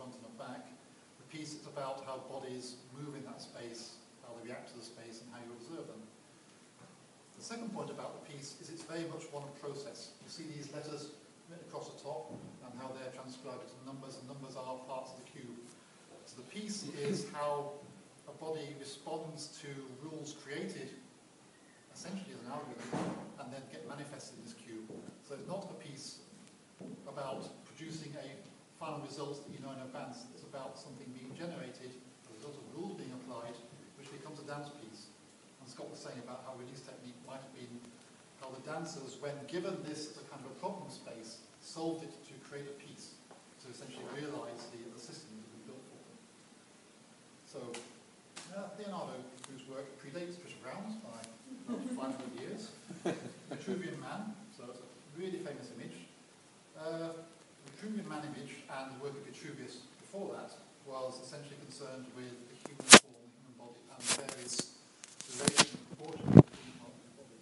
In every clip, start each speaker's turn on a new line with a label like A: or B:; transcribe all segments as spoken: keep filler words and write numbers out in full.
A: front and a back. The piece is about how bodies move in that space, how they react to the space, and how you observe them. The second point about the piece is it's very much one process. You see these letters written across the top and how they're transcribed into numbers, and numbers are parts of the cube. So the piece is how a body responds to rules created essentially as an algorithm and then get manifested in this cube. So it's not a piece about producing a final result that you know in advance. It's about something being generated as a result of rules being applied, which becomes a dance piece. And Scott was saying about how release technique might have been how the dancers, when given this as a kind of a problem space, solved it to create a piece, to essentially realize the, the system that we built for them. So, uh, Leonardo, whose work predates Trisha Brown's by about five hundred years, Vitruvian Man, so it's a really famous image. Uh, the Vitruvian Man image and the work of Vitruvius before that was essentially concerned with the human form, the human body, and various relations and proportions between part of the body.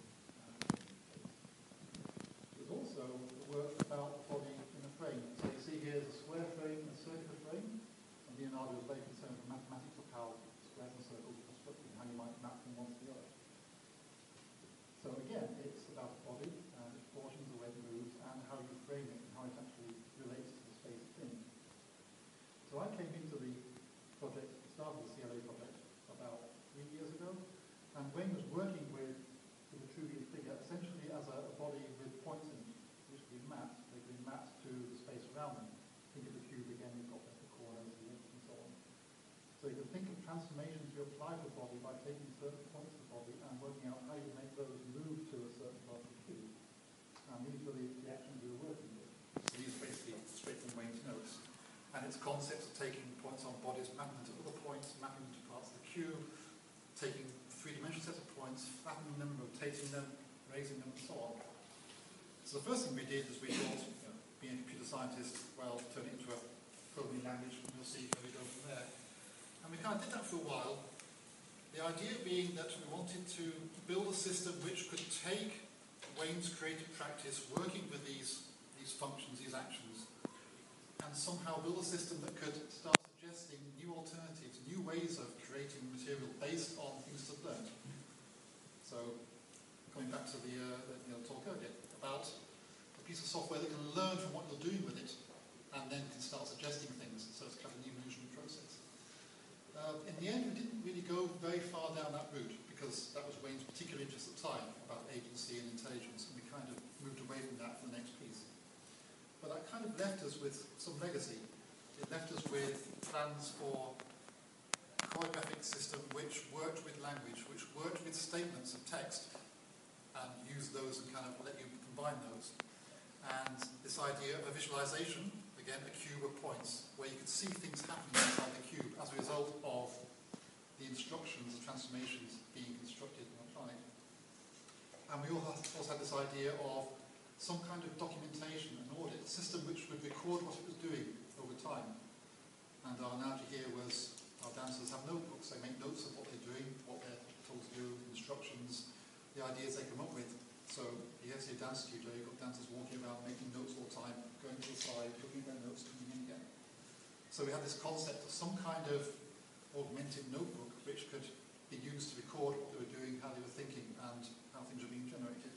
A: There's also the work about the body in a frame. So you see here there's a square frame and a circular frame, and Leonardo was very concerned with the mathematics of how squares and circles are constructed and how you might map from one to the other. So again, it's about the body and its proportions, the way it moves, and how you frame it and how it actually relates to the space it's in. So I came into the project, the start of the C L A project, about three years ago, and Wayne was working with the Vitruvian figure essentially as a, a body with points in it, which could be mapped. They could be mapped to the space around them. Think of the cube again, you've got the corners, the edges, and so on. So you can think of transformations you apply to the body by taking certain points of the body and working out how you make those move to a certain part of the cube. And these were the, the actions we were working with. So these are basically straight from Wayne's notes. And its concepts of taking points on bodies, mapping them to other points, mapping them to parts of the cube, taking three-dimensional sets of points, flattening them, rotating them, raising them, and so on. So the first thing we did is we thought, you know, being a computer scientist, well, turn it into a programming language, and we'll see where we go from there. And we kind of did that for a while. The idea being that we wanted to build a system which could take Wayne's creative practice, working with these, these functions, these actions, and somehow build a system that could start suggesting new alternatives, new ways of creating material based on things that learned. So, coming back to the, uh, the you know, talk earlier about a piece of software that can learn from what you're doing with it, and then can start suggesting things. So it's kind of an evolutionary process. Uh, in the end, we didn't really go very far down that route because that was Wayne's particular interest at the time about agency and intelligence, and we kind of moved away from that for the next piece. But that kind of left us with some legacy. It left us with plans for a choreographic system which worked with language, which worked with statements of text, and used those and kind of let you combine those. And this idea of a visualization, again, a cube of points, where you could see things happening inside the cube as a result of the instructions, the transformations being constructed and applied. And we also had this idea of some kind of documentation, an audit, a system which would record what it was doing over time. And our analogy here was our dancers have notebooks, they make notes of what they're doing, what they're told to do, instructions, the ideas they come up with. So you have to see a dance studio, you've got dancers walking around making notes all the time, going to the side, looking at their notes, coming in again. So we had this concept of some kind of augmented notebook which could be used to record what they were doing, how they were thinking, and how things were being generated.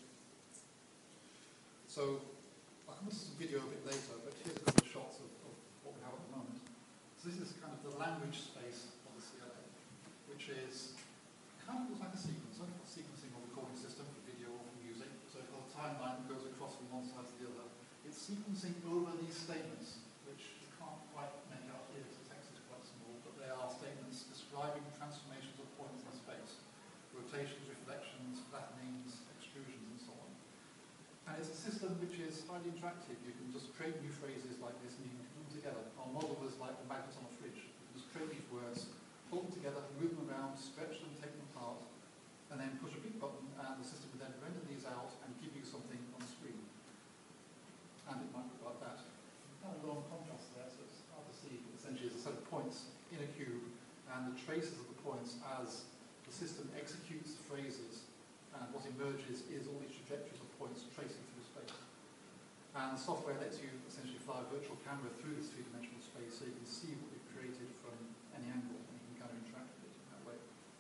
A: So I'll come to some video a bit later, but here's a couple of shots of, of what we have at the moment. So this is kind of the language space of the C L A, which is kind of looks like a sequencer, a sequencing or recording system for video or for music. So you've got a timeline that goes across from one side to the other. It's sequencing over these statements, which you can't quite make out here because the text is quite small, but they are statements describing transformations of points in space, rotations, reflections, flattenings, extrusions, and so on. And it's a system which is highly interactive. You can just create new phrases like this and you can put them together. Our model was like the magnets on a fridge. You can just create these words, pull them together, move them around, stretch them, take them apart, and then push a big button and the system would then render these out and give you something on the screen. And it might look like that. Kind of low on contrast there, so it's hard to see. But essentially, it's a set of points in a cube, and the traces of the points as the system executes the phrases, and what emerges is all these trajectories of points tracing through space. And the software lets you essentially fly a virtual camera through this three-dimensional space so you can see what you've created from any angle and you can kind of interact with it in that way.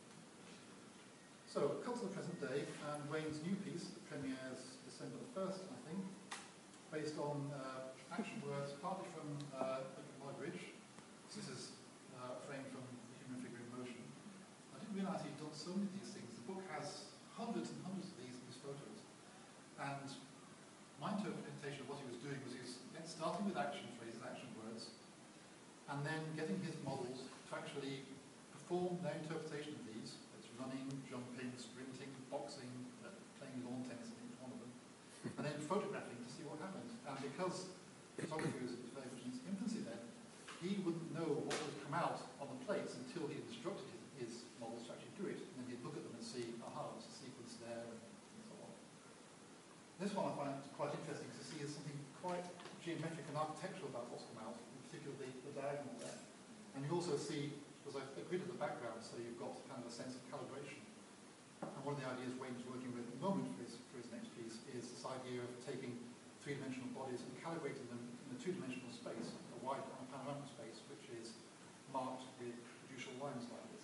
A: So, come to the present day, and Wayne's new piece that premieres December the first, I think, based on uh, action words, partly from uh, my bridge. This is uh, a frame from The Human Figure in Motion. I didn't realise he'd done so many of these things. The book has hundreds and hundreds of these, these photos. And my interpretation of what he was doing was he was starting with action phrases, action words, and then getting his models to actually perform their interpretation of these. It's running, jumping, sprinting, boxing, uh, playing lawn tennis, I think is one of them, and then photographing to see what happens. And because photography was very much in its infancy then, he wouldn't know what would come out on the plates until he instructed his, his models to actually do it. And then he'd look at them and see, aha, there's a sequence there, and so on. This one I find quite interesting to see is something quite geometric and architectural about what's come out, in particular the, the diagonal there. And you also see there's a, a grid of the background, so you've got kind of a sense of calibration. And one of the ideas Wayne's working with at the moment for his, for his next piece is this idea of taking three-dimensional bodies and calibrating them in a two-dimensional space, a wide a panoramic space, which is marked with judicial lines like this.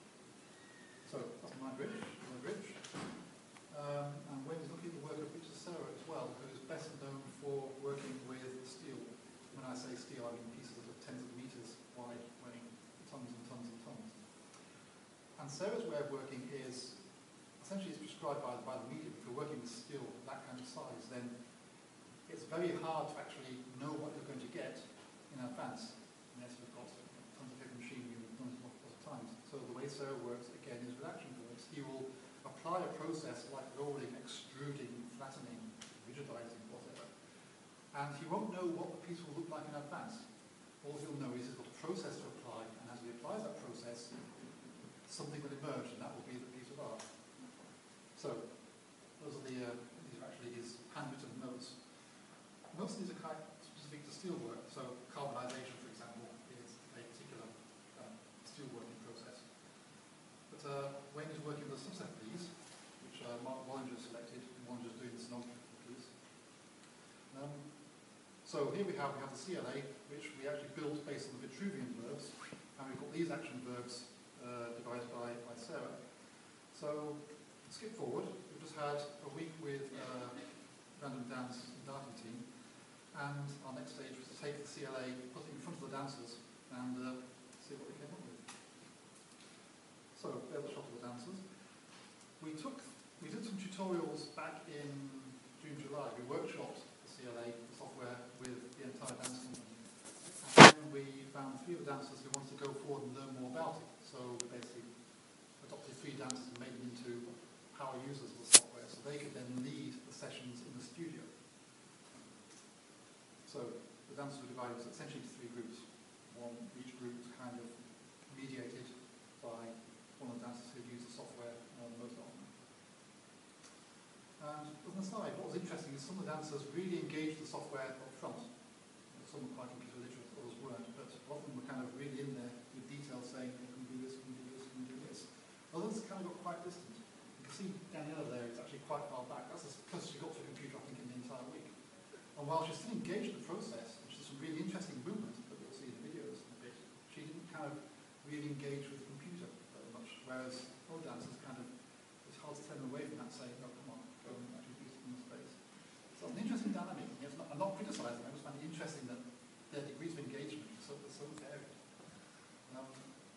A: So that's my bridge, my bridge. Um, and Wayne's looking at the work of Richard Siegal as well, who is best known for working with steel. When I say steel, I mean pieces that are tens of meters wide, weighing tons and tons and tons. And Sarah's way of working is, essentially it's prescribed by, by the medium. If you're working with steel that kind of size, then it's very hard to actually know what you're going to get in advance, unless you've got tons of heavy machinery and done it lots of times. So the way Sarah works, again, is with action words. He will apply a process like rolling, extruding, flattening, rigidizing, whatever. And he won't know what the piece will look like in advance. All he'll know is he's got a process to apply, and as he applies that process, something will emerge, and that will be the piece of art. So, those are the, uh, these are actually his handwritten notes. Most of these are quite specific to steel work, so carbonization, for example, is a particular um, steel working process. But uh, Wayne is working with a subset of these, which uh, Mark Wallinger selected, and Wallinger's doing the sonography piece. Um, so here we have we have the C L A, which we actually built based on the Vitruvian verbs, and we've got these action verbs uh, devised by, by Sarah. So, skip forward, we've just had a week with uh, random dance and darting team, and our next stage was to take the C L A, put it in front of the dancers, and uh, see what we came up with. So, there's a shot of the dancers. We took, we did some tutorials back in June, July. We workshopped the C L A, the software, with the entire dance company. And then we found three of the dancers who wanted to go forward and learn more about it. So we basically adopted three dancers and made them into power users of the software, so they could then lead the sessions in the studio. So the dancers were divided essentially into three groups. One, each group was kind of mediated by one of the dancers who used the software um, most often. And as an aside, what was interesting is some of the dancers really engaged the software up front. Some were quite computer literate, others weren't, but a lot of them were kind of really in there with details saying, you can do this, you can do this, you can do this. Others kind of got quite distant. You can see Daniela there is actually quite far back. That's as close as she got to a computer, I think, in the entire week. And while she's still engaged in the process, which is some really interesting movement that we'll see in the videos in a bit, she didn't kind of really engage with the computer very much, whereas other dancers kind of, it's hard to turn them away from that, saying, oh, come on, go and actually do something in space. So an interesting dynamic. Yes, I'm not criticising, I just find it interesting that their degrees of engagement are so, so varied. Um,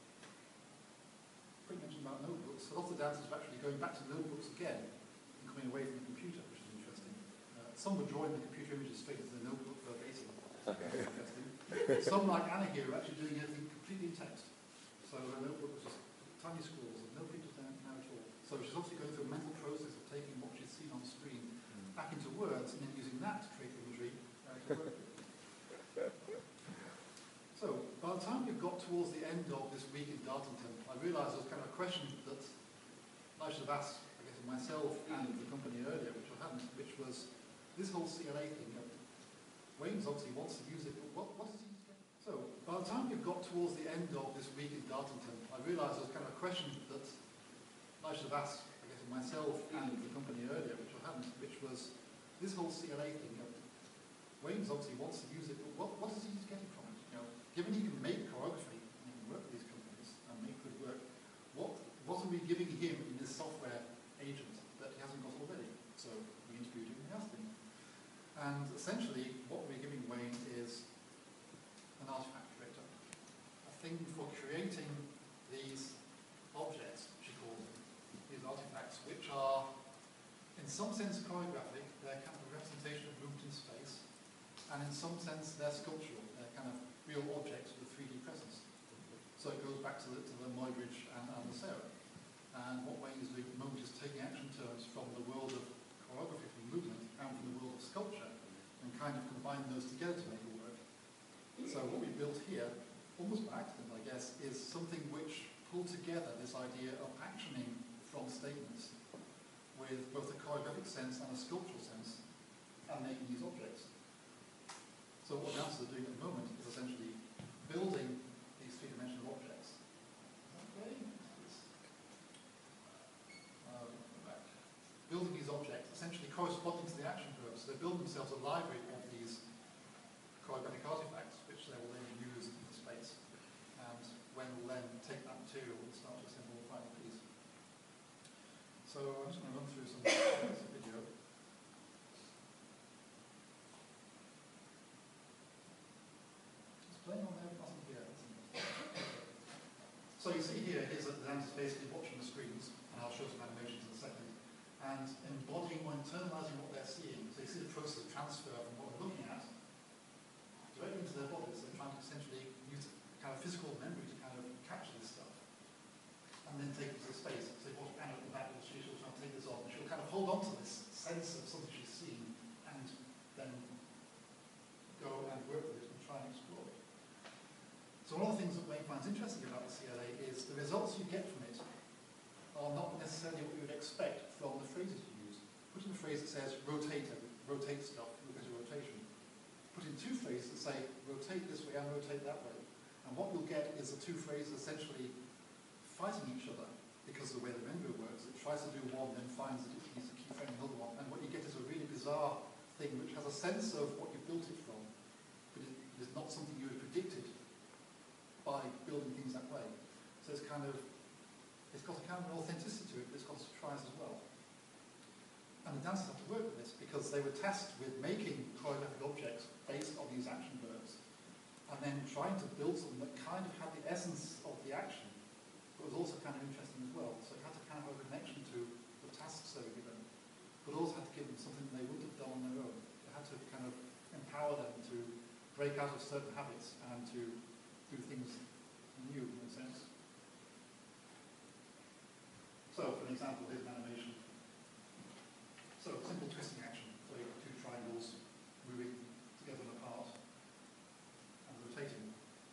A: quick mention about notebooks. A lot of the dancers are actually going back to notebooks again and coming away from the computer, which is interesting. Uh, some were drawing the computer images straight into the notebook verbatim. Okay. Interesting. Some, like Anna here, are actually doing everything completely in text. So her notebook was just tiny scrawls and no pictures down now at all. So she's obviously going through a mental process of taking what she's seen on screen mm. back into words and then using that to create imagery uh, to work with. So, by the time we got towards the end of this week in Dartington, I realised there was kind of a question that I should have asked, I guess, myself and the company earlier, which I hadn't, which was this whole C L A thing. Wayne's obviously wants to use it, but what, what does he use? So, by the time we got towards the end of this week in Dartington, I realised there was kind of a question that I should have asked, I guess, myself and the company earlier, which I hadn't, which was this whole C L A thing. Wayne's obviously wants to use it, but what, what given he can make choreography, and he can work with these companies and make good work, what, what are we giving him in this software agent that he hasn't got already? So we interviewed him and asked him. And essentially, what we're giving Wayne is an artifact creator, a thing for creating these objects, which he calls them, these artifacts, which are, in some sense, choreographic. They're kind of a representation of movement in space, and in some sense, they're sculptural. They're kind of real objects with a three D presence. So it goes back to the, to the Muybridge and, and the Sarah. And what Wayne is doing at the moment is taking action terms from the world of choreography, from movement, and from the world of sculpture, and kind of combine those together to make it work. So what we built here, almost by accident, I guess, is something which pulled together this idea of actioning from statements with both a choreographic sense and a sculptural sense, and making these objects. So what dancers are doing at the moment is essentially building these three-dimensional objects. Okay. Uh, back. Building these objects, essentially corresponding to the action verbs. So they build themselves a library of these choreographic artifacts, which they will then use in space. And when we'll then take that material and start to assemble the final piece. So I'm just going to run through some video. It's playing on there, nothing here. So you see here is that the dancer's basically watching the screens, and I'll show some animations in a second, and embodying or internalizing what they're seeing. So you see the process of transfer from what they're looking at directly into their bodies. They're trying to essentially use kind of physical memory to kind of capture this stuff, and then take it to space. So you watch Anna at the back, she'll try to take this off, and she'll kind of hold on to this sense of something she's seen, and then go and work with it and try and explore it. So one of the things that Wayne finds interesting about the C L A is the results you get from it are not necessarily what you would expect from the phrases you use. Put in a phrase that says rotate, rotate stuff, look at a rotation. Put in two phrases that say rotate this way and rotate that way. And what you'll get is the two phrases essentially fighting each other because of the way the render works. It tries to do one, then finds that it needs to keep framing another one. And what you get is a really bizarre thing which has a sense of what you built it from, but it is not something you had predicted by building things that way. So it's kind of, it's got a kind of an authenticity to it, but it's got a surprise as well. And the dancers have to work with this because they were tasked with making choreographic objects based on these action verbs, and then trying to build something that kind of had the essence of the action, but was also kind of interesting as well. So it had to kind of have a connection to the tasks they were given, but also had to give them something they wouldn't have done on their own. It had to kind of empower them to break out of certain habits and to do things new in a sense. So, for an example, here's an animation. So, simple twisting action. So you've got two triangles moving together and apart and rotating.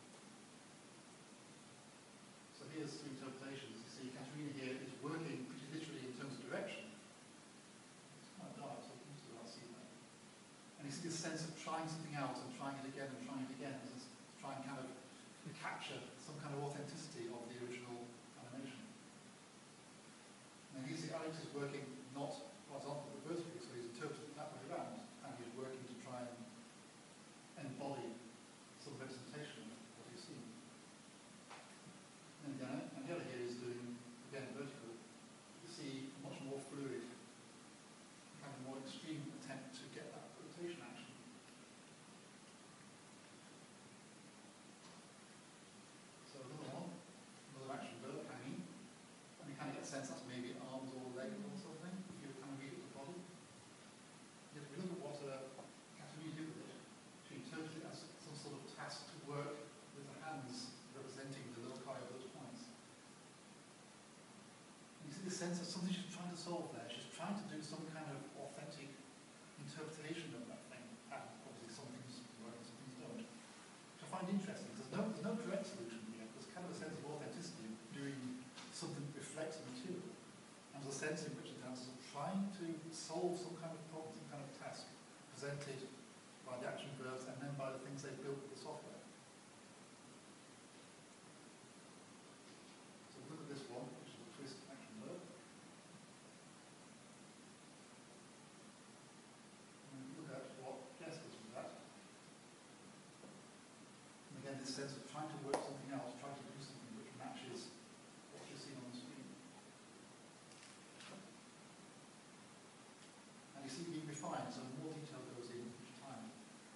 A: So here's some interpretations. You see, Katerina here is working pretty literally in terms of direction. It's quite dark, so you can still see that. And you see this sense of trying something out and trying it again and trying it again, to try and kind of capture some kind of authenticity of the original animation. And you see Alex is working not horizontally but vertically, so he's interpreting it that way around, and he's working to try and embody some representation of what he's seen. And again, and the other here is doing, again, vertical. You see much more fluid, kind of more extreme attempt to get that rotation action. So another one, another action verb, hanging. And you kind of get a sense that's maybe arms or legs or something, if you kind of read it with the body. Yet if we look at what uh, Katerina did with it, she interpreted it as some sort of task to work with the hands representing the loci of those points. And you see this sense of something she's trying to solve there. She's trying to do some kind of authentic interpretation of that thing. And obviously some things work and some things don't. Which I find interesting. There's no, there's no correct solution here. There's kind of a sense of authenticity of doing something that reflects the material. And there's a sense in which the dancers are trying to solve some kind of problem, some kind of task, presented by the action verbs and then by the things they built with the software. So look at this one, which is a twist action verb. And look at what Jess does with that. And again, again, this sense of trying to work something out, trying to do something which matches what you're seeing on the screen. And you see it being refined, so more detail goes in each time.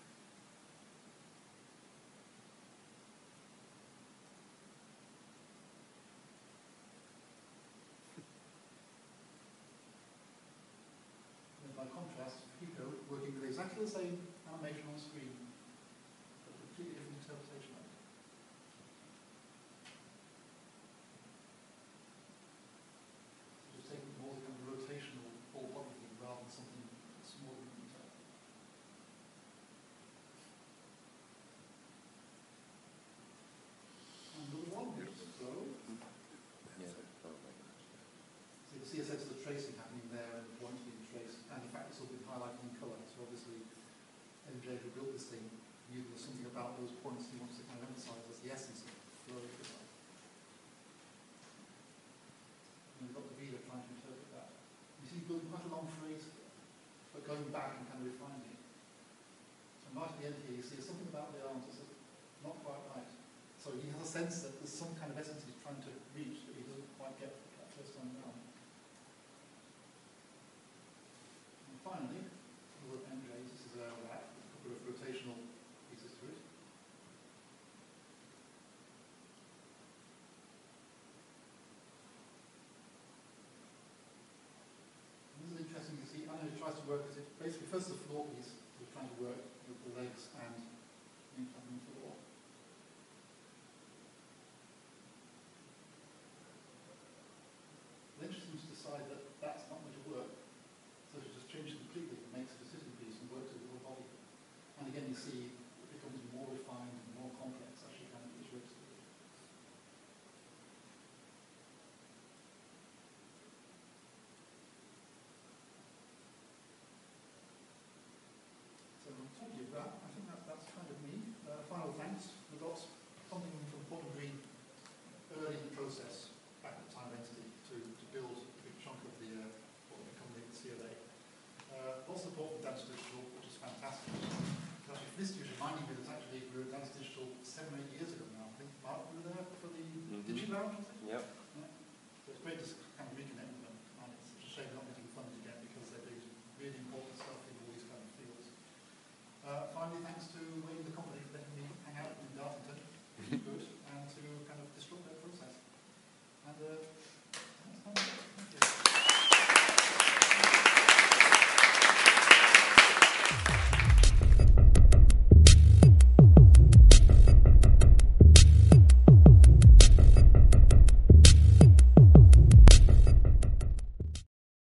A: And by contrast, Pico working with exactly the same animation on screen, but a completely different interpretation of it. So just taking more the kind of rotational whole body thing rather than something smaller in detail. And the one so so you see a sense of the tracing happening there and the points being traced, and in fact it's all been highlighted in colour, so obviously M J who built this thing knew there was something about those points he wants to kind of emphasise as the essence of the flow of the life. And we've got the Vida trying to interpret that. You see building quite a long phrase here, but going back and kind of refining it. And right at the end here you see something about the arms that's not quite right. So he has a sense that there's some kind of essence he's trying to reach that he doesn't quite get that first time round. And finally, the word M J, this is a wrap, a couple of rotational pieces to it. And this is interesting to see. I know he tries to work as it basically first the floor piece, he's trying to work with the legs and the floor. It's interesting to decide that that's not going to work, so to just change it completely and makes it a sitting piece and works with the whole body. And again, you see it becomes more refined and more complex as you kind of each works with it. So thank you for that. I think that, that's kind of me. Uh, final thanks. We got something from Bottom Green early in the process, back at the time of entity, to, to build a big chunk of the uh, what will become the C L A. Uh, lots of support from Dance Digital, which is fantastic. Actually, this is reminding me that actually we were at Dance Digital seven or eight years ago now. I think Mark, you were there for the mm-hmm. Digi Lounge, I think?
B: Yep.
A: Yeah. So it's great to